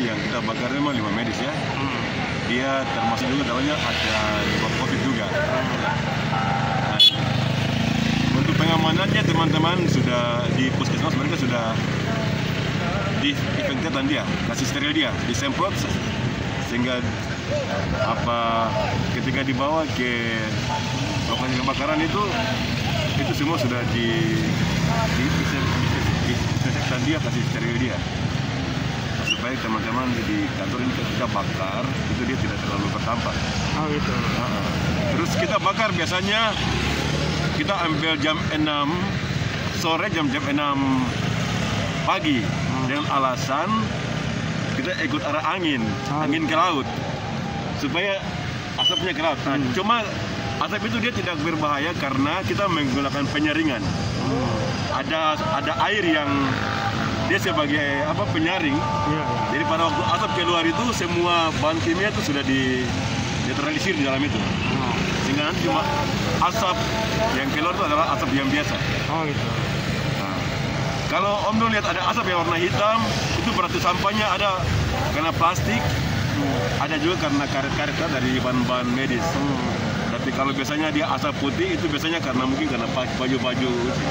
yang kita bakar memang limbah medis ya. Dia termasuk juga dalamnya ada limbah COVID juga. Nah, untuk pengamanannya teman-teman sudah di puskesmas mereka sudah disinfektan dia, kasih steril dia, disemprot sehingga ketika dibawa ke lokasi kebakaran itu semua sudah disinfektan dia, kasih steril dia, supaya teman-teman di kantor ini ketika bakar itu dia tidak terlalu berdampak. Oh gitu. Terus kita bakar biasanya kita ambil jam 6 sore, jam 6 pagi dengan alasan kita ikut arah angin ke laut supaya asapnya ke laut. Nah, cuma asap itu dia tidak berbahaya karena kita menggunakan penyaringan. Ada air yang dia sebagai penyaring. Jadi pada waktu asap keluar itu semua bahan kimia itu sudah dinetralisir di dalam itu. Sehingga nanti cuma asap yang keluar itu adalah asap yang biasa. Oh gitu. Kalau Om Dul lihat ada asap yang warna hitam, itu berarti sampahnya ada karena plastik, ada juga karena karet-karet dari bahan-bahan medis. Tapi kalau biasanya dia asap putih, itu biasanya mungkin karena baju-baju.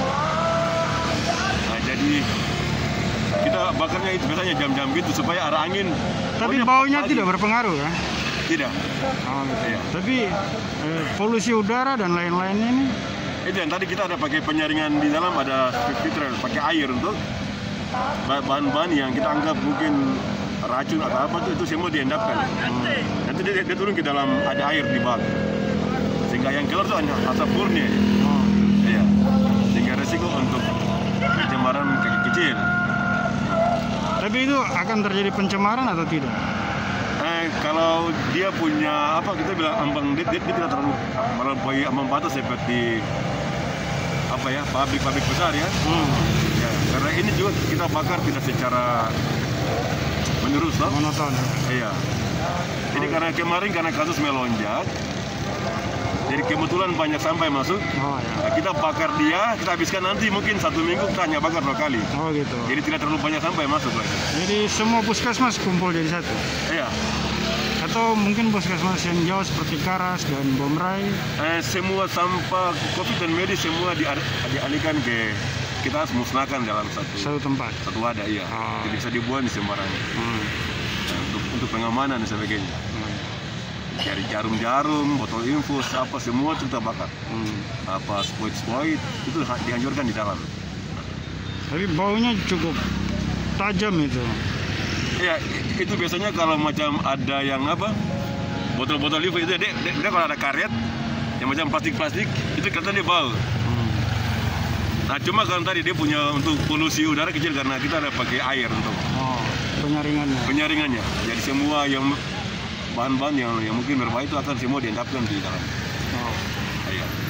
Nah, jadi kita bakarnya itu biasanya jam-jam gitu supaya arah angin. Tapi baunya tidak berpengaruh ya? Tidak. Oh gitu. Ya. Tapi polusi udara dan lain-lainnya ini? Itu yang tadi kita ada pakai penyaringan di dalam, ada filter pakai air untuk bahan-bahan yang kita anggap mungkin racun atau apa itu semua diendapkan. Nanti dia turun ke dalam, ada air di bak, sehingga yang keluar itu hanya asap murni. Iya. Sehingga resiko untuk pencemaran kaki kecil. Tapi itu akan terjadi pencemaran atau tidak? Kalau dia punya kita bilang ambang dia tidak terlalu melampaui ambang batas seperti pabrik-pabrik besar ya. Ya, karena ini juga kita bakar tidak secara menerus loh. Monoton. Iya. Jadi karena kasus melonjak, jadi kebetulan banyak sampah yang masuk. Nah, kita bakar dia, kita habiskan nanti mungkin 1 minggu kita hanya bakar 2 kali. Oh gitu. Jadi tidak terlalu banyak sampah yang masuk lagi. Jadi semua puskesmas kumpul jadi satu. Iya. Atau mungkin puskesmas yang jauh seperti Karas dan Bomrai? Semua sampah COVID dan medis semua dialihkan ke, kita harus musnahkan dalam satu tempat, satu wadah, iya. Jadi bisa dibuang di sembarangan. Untuk pengamanan dan sebagainya. Dari jarum-jarum, botol infus, semua kita bakar. Spoit itu dihancurkan di dalam. Tapi baunya cukup tajam itu. Iya, itu biasanya kalau macam ada yang botol-botol infus itu dia kalau ada karet yang macam plastik itu kelihatan dia bau. Nah, cuma kalau tadi dia punya untuk polusi udara kecil karena kita ada pakai air untuk penyaringannya. Jadi semua yang bahan-bahan yang mungkin berbahaya itu akan semua diendapkan di dalam. Iya.